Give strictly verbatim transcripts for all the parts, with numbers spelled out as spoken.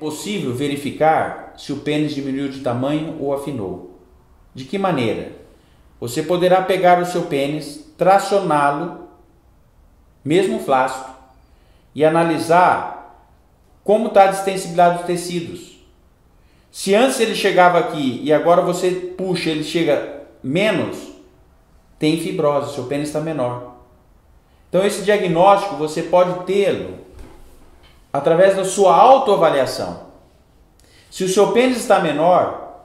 possível verificar se o pênis diminuiu de tamanho ou afinou. De que maneira? Você poderá pegar o seu pênis, tracioná-lo, mesmo flácido, e analisar como está a distensibilidade dos tecidos. Se antes ele chegava aqui e agora você puxa, ele chega menos, tem fibrose, seu pênis está menor. Então esse diagnóstico você pode tê-lo através da sua autoavaliação. Se o seu pênis está menor,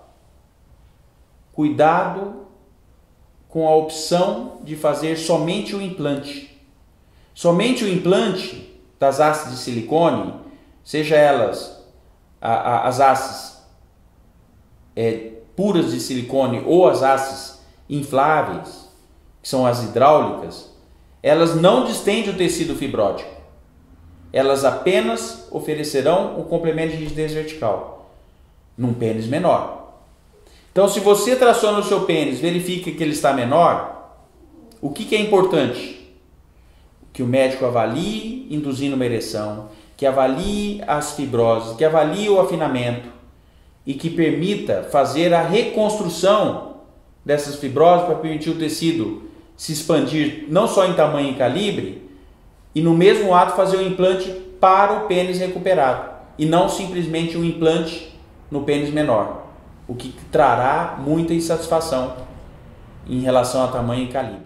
cuidado com a opção de fazer somente o implante. Somente o implante das hastes de silicone, seja elas a, a, as hastes é, puras de silicone ou as hastes infláveis, que são as hidráulicas, elas não distendem o tecido fibrótico. Elas apenas oferecerão um complemento de rigidez vertical num pênis menor. Então, se você traciona o seu pênis, verifica que ele está menor, o que, que é importante? Que o médico avalie induzindo uma ereção, que avalie as fibroses, que avalie o afinamento e que permita fazer a reconstrução dessas fibroses para permitir o tecido se expandir não só em tamanho e calibre, e no mesmo ato fazer o implante para o pênis recuperado e não simplesmente um implante no pênis menor, o que trará muita insatisfação em relação a tamanho e calibre.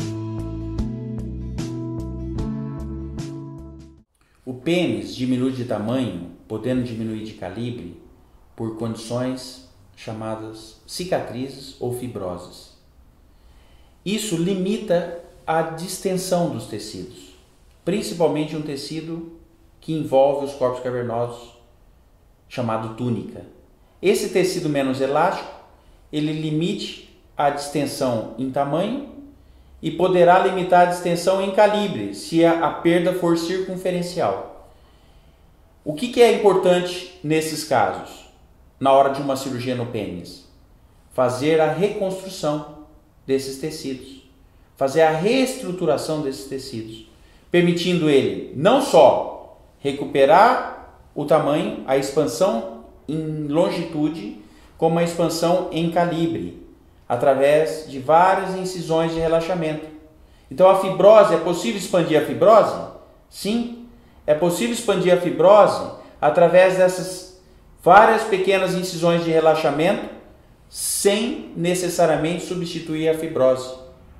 O pênis diminui de tamanho, podendo diminuir de calibre, por condições chamadas cicatrizes ou fibroses. Isso limita a distensão dos tecidos, principalmente um tecido que envolve os corpos cavernosos, chamado túnica. Esse tecido menos elástico, ele limite a distensão em tamanho e poderá limitar a distensão em calibre, se a, a perda for circunferencial. O que, que é importante nesses casos, na hora de uma cirurgia no pênis? Fazer a reconstrução desses tecidos, fazer a reestruturação desses tecidos, permitindo ele não só recuperar o tamanho, a expansão em longitude, como a expansão em calibre, através de várias incisões de relaxamento. Então a fibrose, é possível expandir a fibrose? Sim, é possível expandir a fibrose através dessas várias pequenas incisões de relaxamento, sem necessariamente substituir a fibrose.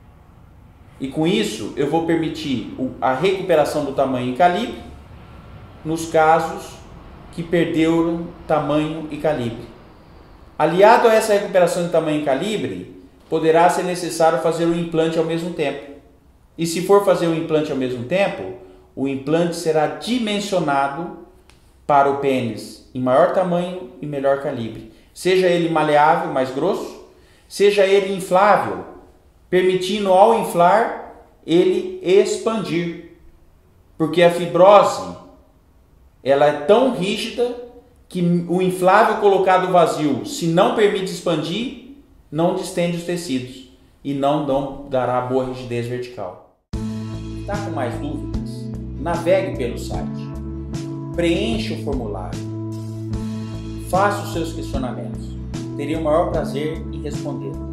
E com isso eu vou permitir a recuperação do tamanho e calibre nos casos que perderam tamanho e calibre. Aliado a essa recuperação de tamanho e calibre, poderá ser necessário fazer o implante ao mesmo tempo. E se for fazer o implante ao mesmo tempo, o implante será dimensionado para o pênis em maior tamanho e melhor calibre. Seja ele maleável, mais grosso, seja ele inflável, permitindo ao inflar ele expandir. Porque a fibrose, ela é tão rígida que o inflável colocado vazio, se não permite expandir, não distende os tecidos e não, não dará boa rigidez vertical. Está com mais dúvidas? Navegue pelo site, preencha o formulário, faça os seus questionamentos. Teria o maior prazer em responder.